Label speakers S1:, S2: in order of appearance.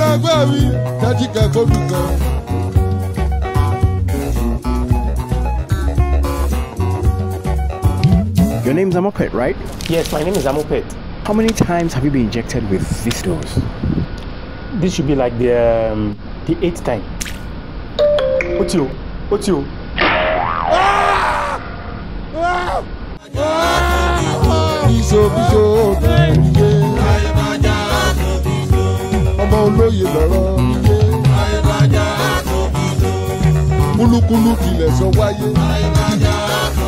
S1: Your name is Amopet, right?
S2: Yes, my name is Amopet.
S1: How many times have you been injected with this dose?
S2: This should be like the 8th time. What's you?
S3: Kúlúkúlú kìlẹ̀ sọ wáyé.